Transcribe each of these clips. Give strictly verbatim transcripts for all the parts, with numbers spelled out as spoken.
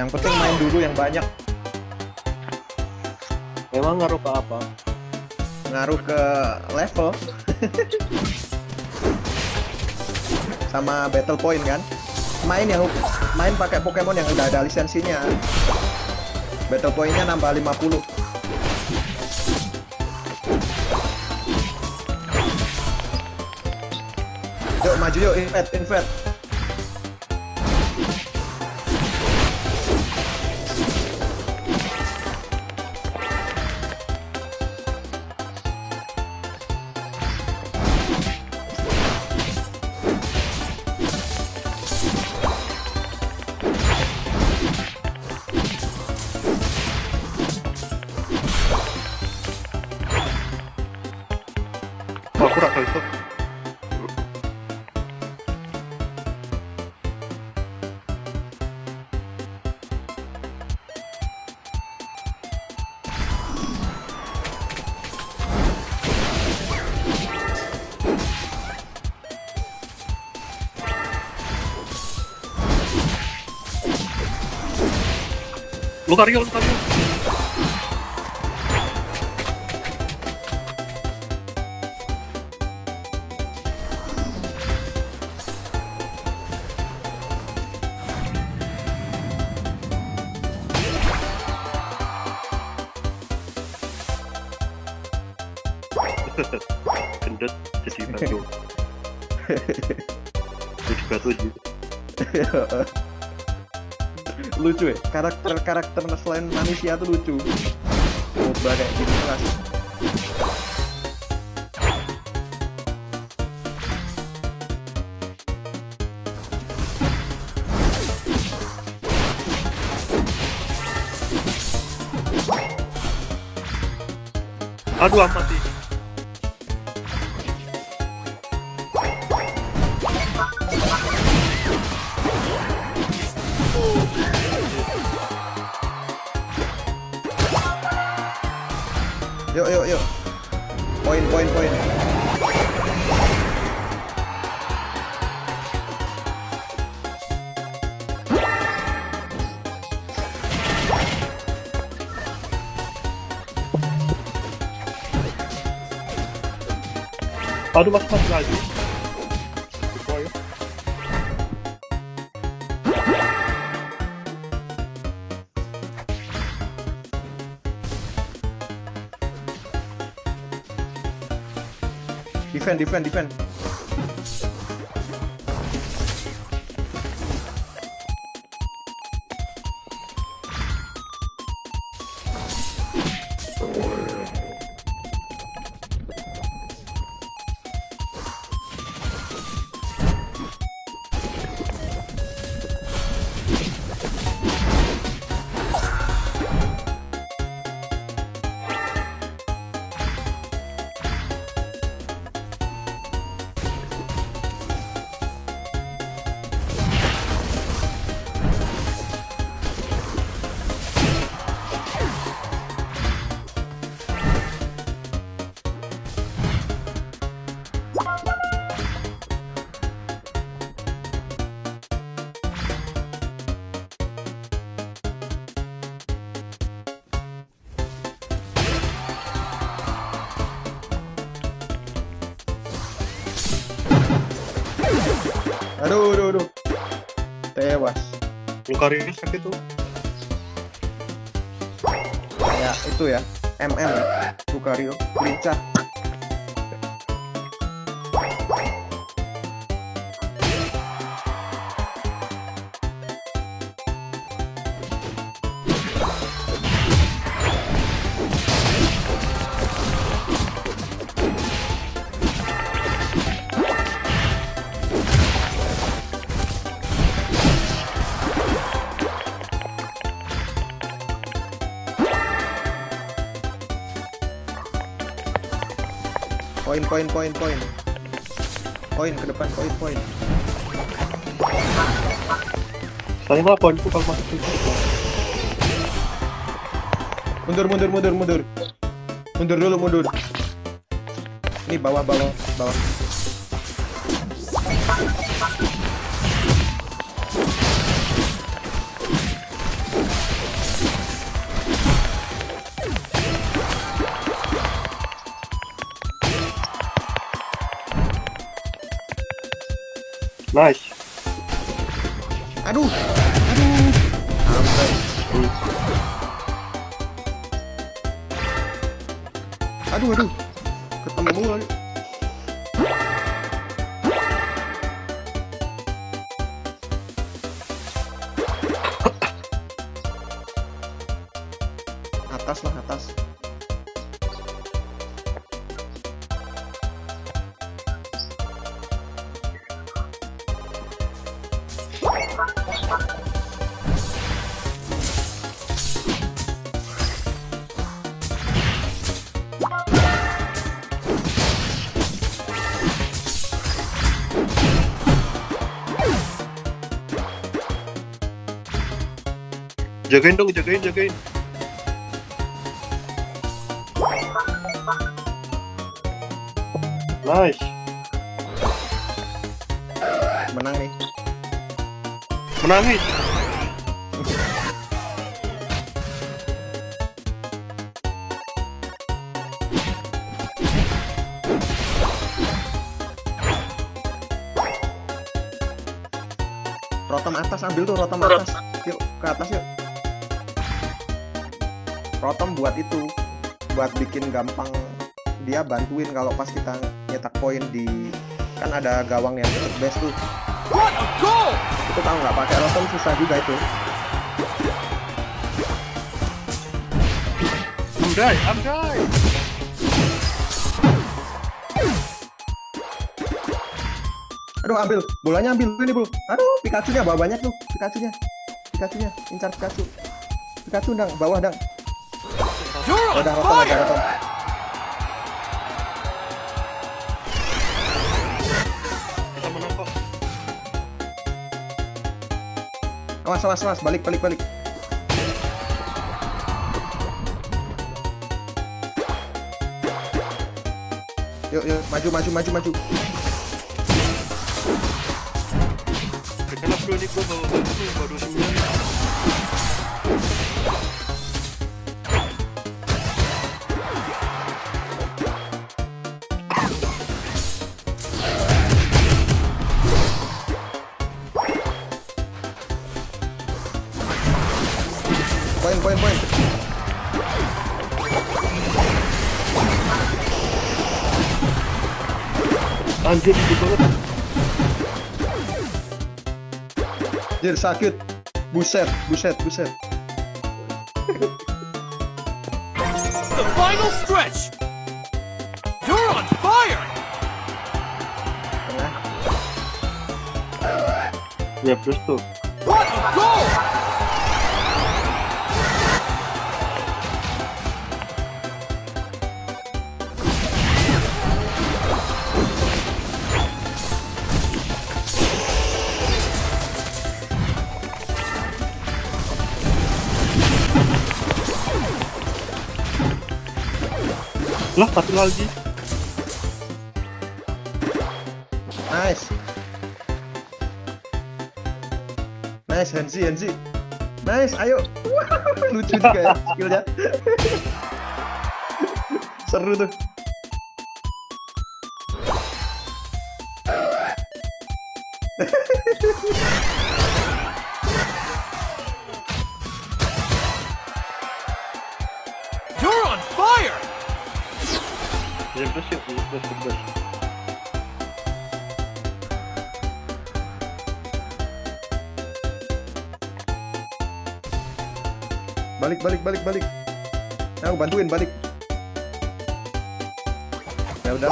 Yang penting main dulu yang banyak. Emang ngaruh ke apa? Ngaruh ke level. Sama battle point kan. Main yang main pakai Pokemon yang udah ada lisensinya. Battle point-nya nambah lima puluh. Yuk maju yuk, invade, invade. Wah, kurang kali itu. Lucario, Lucario. Gendut jadi batu. Jadi batu aja. Lucu ya, karakter-karakter selain manusia tuh lucu. Moba kayak gini kelas. Aduh, amat sih. Yuk, yuk, yuk. Poin, poin, poin. Aduh, mas mas lagi. Lupa ya. Defend, defend, defend. Aduh, aduh, aduh. Tewas. Lucario sakit tuh. Ya, itu ya. M M ya. Lucario, lincah. Poin, poin, poin, poin. Poin ke depan, poin, poin. Saya malah poinku kalau masuk itu. Mundur, mundur, mundur, mundur. Mundur dulu, mundur. Ini bawah, bawah, bawah. Nice. Aduh, aduh. Kampret. Aduh, aduh. Ketemu lagi. Atas lah, atas. Jagain dong, jagain, jagain. Nice. Menang nih. Menangis. Rotom atas, ambil tuh rotom atas. Yuk, ke atas yuk. Rotom buat itu, buat bikin gampang dia bantuin kalau pas kita nyetak poin di, kan ada gawang yang deket base tuh. Itu tahu nggak, pakai rotom susah juga itu. Amdai, amdai. Aduh, ambil bolanya, ambil ini bro. Aduh, Pikachu-nya bawa banyak tuh, Pikachu-nya. Pikachu-nya, incar Pikachu. Pikachu dang, bawah dang. Udah rotom, udah rotom. Kita menang kok. Awas, awas, awas, balik, balik, balik. Yuk, yuk, maju, maju, maju, maju. Kenapa ini gua bawa batu baru sembilan. Poin, poin, poin. Anjir, itu banget. Jir, sakit. Buset, buset, buset. The final stretch. You're on fire. Tengah. Ya, terus tuh. What a goal! Lah, satu lagi. Nice. Nice, Hensi, Hensi. Nice, ayo. Lucu juga ya skillnya. Seru tuh. You're on fire. Ya, terus yuk, terus, terus. Balik, balik, balik, balik. Nah, aku bantuin balik. Ya udah.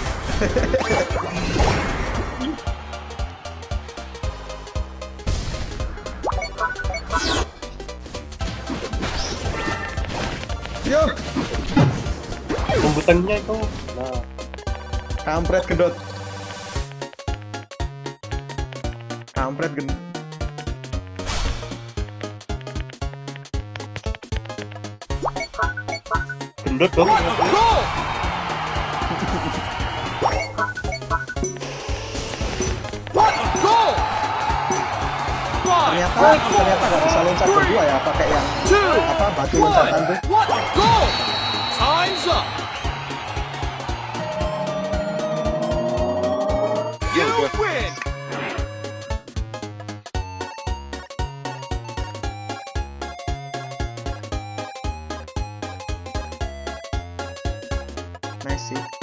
Yo, Pembutannya itu. Nah, kampret gedot. Kampret gendut. gendut dong. What a goal! What a goal! Five, Ternyata ternyata nggak bisa loncat berdua ya, pakai yang two, apa batu loncatan tuh. one. What a goal! Time's up. You win. Messi.